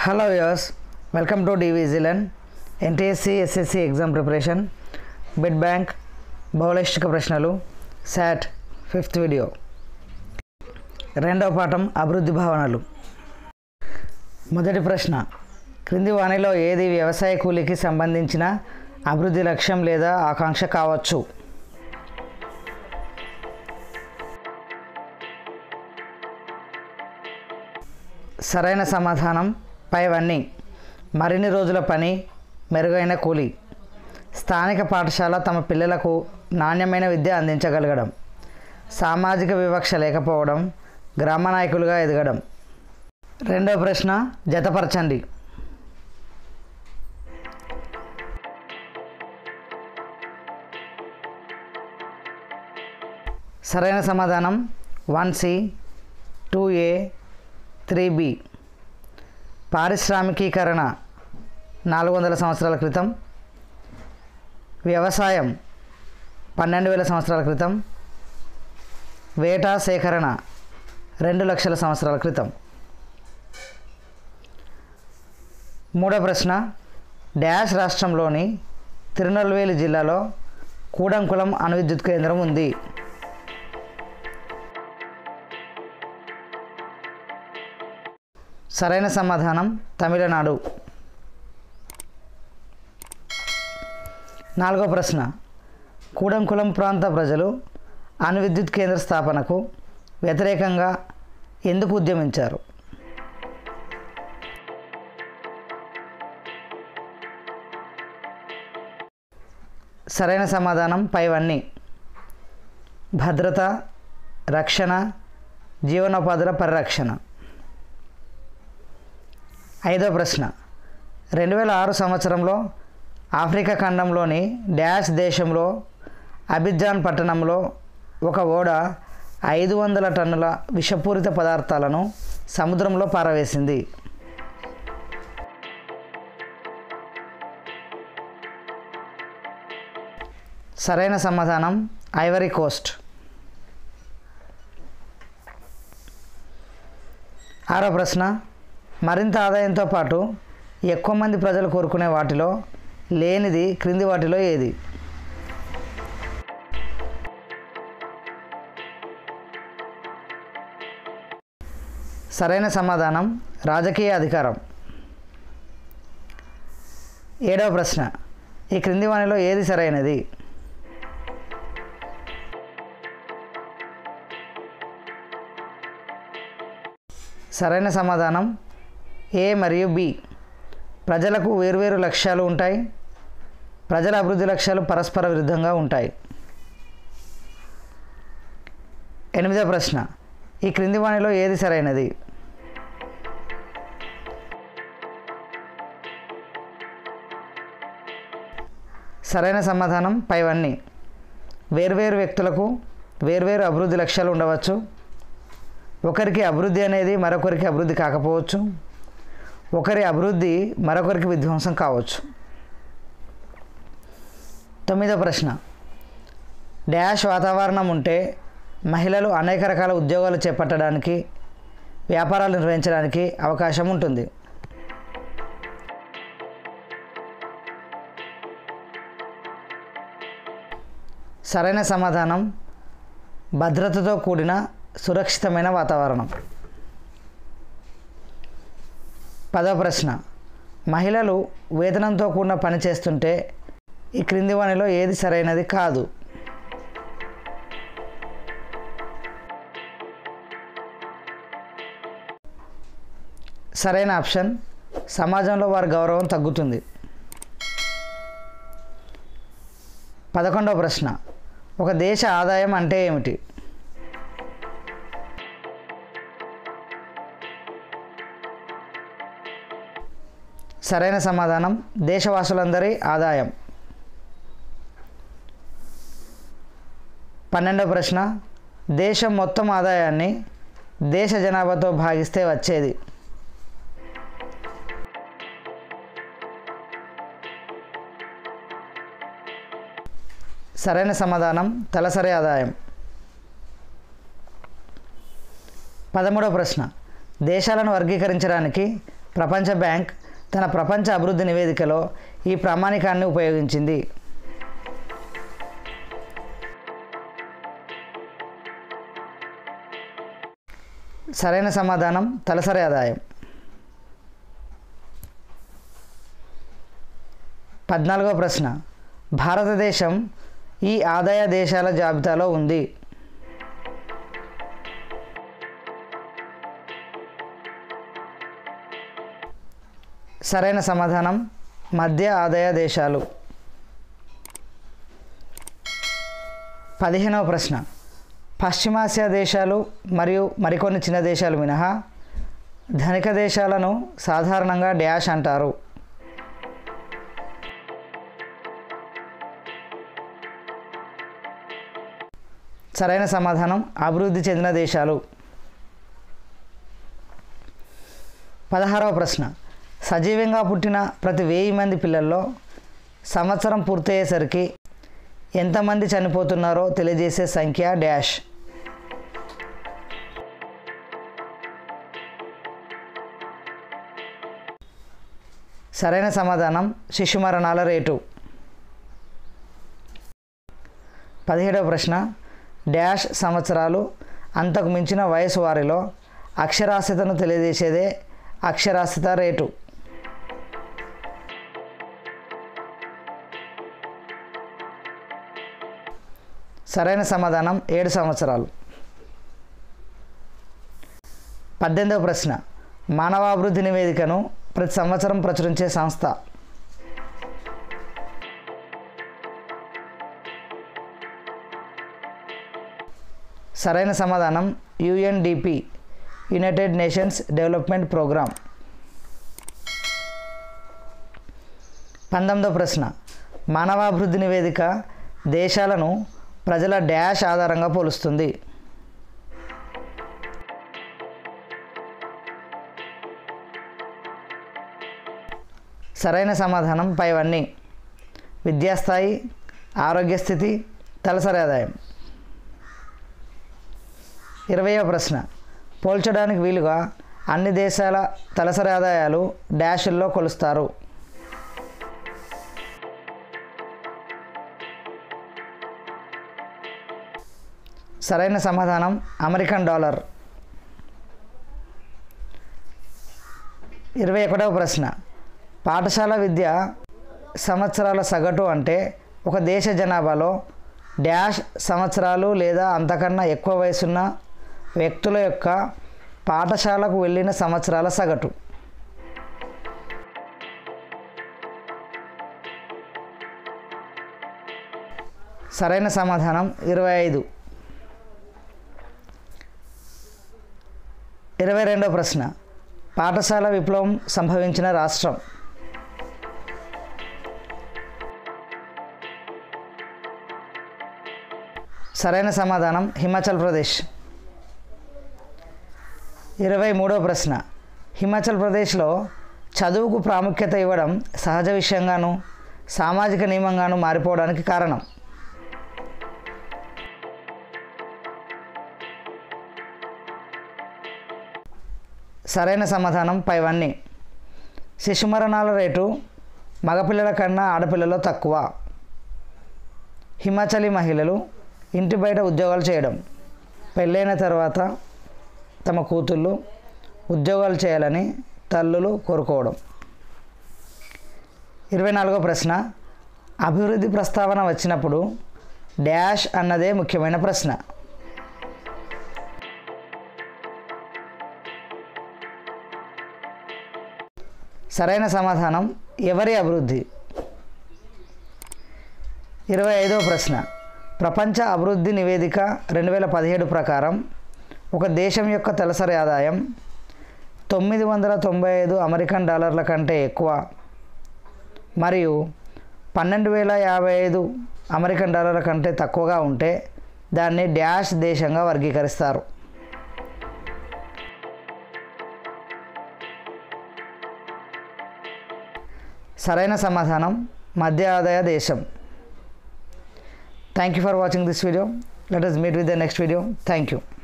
Hello viewers, welcome to DVZLN NTSC SSC exam preparation bit bank బహుళైచ్ఛిక ప్రశ్నలు SAT 5th video రెండవ పాఠం అభివృద్ధి భావనలు. మొదటి ప్రశ్న, క్రింది వానిలో ఏది వ్యవసాయ కూలీకి సంబంధించిన అభివృద్ధి లక్ష్యం లేదా ఆకాంక్ష కావచ్చు? సరైన సమాధానం పైవన్నీ. మరిన్ని రోజుల పని, మెరుగైన కూలీ, స్థానిక పాఠశాల తమ పిల్లలకు నాణ్యమైన విద్య అందించగలగడం, సామాజిక వివక్ష లేకపోవడం, గ్రామ నాయకులుగా ఎదగడం. రెండవ ప్రశ్న జతపరచండి. సరైన సమాధానం 1C 2A 3B. పారిశ్రామికీకరణ 400 సంవత్సరాల క్రితం, వ్యవసాయం 12,000 సంవత్సరాల క్రితం, వేటా సేకరణ 2,00,000 సంవత్సరాల క్రితం. మూడవ ప్రశ్న, డాష్ రాష్ట్రంలోని తిరునల్వేలి జిల్లాలో కూడంకుళం అణువిద్యుత్ కేంద్రం ఉంది. సరైన సమాధానం తమిళనాడు. నాలుగో ప్రశ్న, కూడంకుళం ప్రాంత ప్రజలు అణువిద్యుత్ కేంద్ర స్థాపనకు వ్యతిరేకంగా ఎందుకు ఉద్యమించారు? సరైన సమాధానం పైవన్నీ. భద్రత, రక్షణ, జీవనోపాధుల పరిరక్షణ. ఐదో ప్రశ్న, 2006 సంవత్సరంలో ఆఫ్రికా ఖండంలోని డాష్ దేశంలో అబిడ్జాన్ పట్టణంలో ఒక ఓడ 500 టన్నుల విషపూరిత పదార్థాలను సముద్రంలో పారవేసింది. సరైన సమాధానం ఐవరీ కోస్ట్. ఆరో ప్రశ్న, మరింత ఆదాయంతో పాటు ఎక్కువ మంది ప్రజలు కోరుకునే వాటిలో లేనిది క్రింది వాటిలో ఏది? సరైన సమాధానం రాజకీయ అధికారం. ఏడవ ప్రశ్న, ఈ క్రింది వానిలో ఏది సరైనది? సరైన సమాధానం A మరియు B. ప్రజలకు వేర్వేరు లక్ష్యాలు ఉంటాయి. ప్రజల అభివృద్ధి లక్ష్యాలు పరస్పర విరుద్ధంగా ఉంటాయి. ఎనిమిదవ ప్రశ్న, ఈ క్రింది వానిలో ఏది సరైనది? సరైన సమాధానం పైవన్నీ. వేర్వేరు వ్యక్తులకు వేర్వేరు అభివృద్ధి లక్ష్యాలు ఉండవచ్చు. ఒకరికి అభివృద్ధి అనేది మరొకరికి అభివృద్ధి కాకపోవచ్చు. ఒకరి అభివృద్ధి మరొకరికి విధ్వంసం కావచ్చు. తొమ్మిదవ ప్రశ్న, డాష్ వాతావరణం ఉంటే మహిళలు అనేక రకాల ఉద్యోగాలు చేపట్టడానికి, వ్యాపారాలు నిర్వహించడానికి అవకాశం ఉంటుంది. సరైన సమాధానం భద్రతతో కూడిన సురక్షితమైన వాతావరణం. పదవ ప్రశ్న, మహిళలు వేతనంతో కూడిన పని చేస్తుంటే ఈ క్రింది వానిలో ఏది సరైనది కాదు? సరైన ఆప్షన్ సమాజంలో వారి గౌరవం తగ్గుతుంది. 11వ ప్రశ్న, ఒక దేశ ఆదాయం అంటే ఏమిటి? సరైన సమాధానం దేశవాసులందరి ఆదాయం. 12వ ప్రశ్న, దేశం మొత్తం ఆదాయాన్ని దేశ జనాభాతో భాగిస్తే వచ్చేది? సరైన సమాధానం తలసరి ఆదాయం. 13వ ప్రశ్న, దేశాలను వర్గీకరించడానికి ప్రపంచ బ్యాంక్ తన ప్రపంచ అభివృద్ధి నివేదికలో ఈ ప్రామాణికాన్ని ఉపయోగించింది? సరైన సమాధానం తలసరి ఆదాయం. 14వ ప్రశ్న, భారతదేశం ఈ ఆదాయ దేశాల జాబితాలో ఉంది? సరైన సమాధానం మధ్య ఆదాయ దేశాలు. 15వ ప్రశ్న, పశ్చిమాసియా దేశాలు మరియు మరికొన్ని చిన్న దేశాలు మినహా ధనిక దేశాలను సాధారణంగా డ్యాష్ అంటారు? సరైన సమాధానం అభివృద్ధి చెందిన దేశాలు. 16వ ప్రశ్న, సజీవంగా పుట్టిన ప్రతి 1000 మంది పిల్లల్లో సంవత్సరం పూర్తయ్యేసరికి ఎంతమంది చనిపోతున్నారో తెలియజేసే సంఖ్య డ్యాష్? సరైన సమాధానం శిశు మరణాల రేటు. 17వ ప్రశ్న, డ్యాష్ సంవత్సరాలు అంతకు మించిన వయసు వారిలో అక్షరాస్యతను తెలియజేసేదే అక్షరాస్యత రేటు? సరైన సమాధానం 7 సంవత్సరాలు. 18వ ప్రశ్న, మానవాభివృద్ధి నివేదికను ప్రతి సంవత్సరం ప్రచురించే సంస్థ? సరైన సమాధానం UNDP, United Nations development programme. 19వ ప్రశ్న, మానవాభివృద్ధి నివేదిక దేశాలను ప్రజల డ్యాష్ ఆధారంగా పోలుస్తుంది? సరైన సమాధానం పైవన్నీ: విద్యాస్థాయి, ఆరోగ్య స్థితి, తలసరి ఆదాయం. 20వ ప్రశ్న, పోల్చడానికి వీలుగా అన్ని దేశాల తలసరి ఆదాయాలు డ్యాషుల్లో కొలుస్తారు? సరైన సమాధానం అమెరికన్ డాలర్. 21వ ప్రశ్న, పాఠశాల విద్య సంవత్సరాల సగటు అంటే ఒక దేశ జనాభాలో డ్యాష్ సంవత్సరాలు లేదా అంతకన్నా ఎక్కువ వయసున్న వ్యక్తుల యొక్క పాఠశాలకు వెళ్ళిన సంవత్సరాల సగటు? సరైన సమాధానం 25. 22వ ప్రశ్న, పాఠశాల విప్లవం సంభవించిన రాష్ట్రం? సరైన సమాధానం హిమాచల్ ప్రదేశ్. 23వ ప్రశ్న, హిమాచల్ ప్రదేశ్లో చదువుకు ప్రాముఖ్యత ఇవ్వడం సహజ విషయంగాను సామాజిక నియమంగాను మారిపోవడానికి కారణం? సరైన సమాధానం పైవన్నీ: శిశు మరణాల రేటు మగపిల్లల కన్నా ఆడపిల్లలో తక్కువ. హిమాచలీ మహిళలు ఇంటి బయట ఉద్యోగాలు చేయడం, పెళ్ళైన తర్వాత తమ కూతుళ్ళు ఉద్యోగాలు చేయాలని తల్లులు కోరుకోవడం. 24వ ప్రశ్న, అభివృద్ధి ప్రస్తావన వచ్చినప్పుడు డ్యాష్ అన్నదే ముఖ్యమైన ప్రశ్న? సరైన సమాధానం ఎవరి అభివృద్ధి? 25వ ప్రశ్న, ప్రపంచ అభివృద్ధి నివేదిక 2017 ప్రకారం ఒక దేశం యొక్క తలసరి ఆదాయం $995 అమెరికన్ డాలర్ల కంటే ఎక్కువ మరియు 12,055 అమెరికన్ డాలర్ల కంటే తక్కువగా ఉంటే దాన్ని డ్యాష్ దేశంగా వర్గీకరిస్తారు? సరైన సమాధానం మధ్య ఆదాయ దేశం. Thank you for watching this video. Let us meet with the next video. Thank you.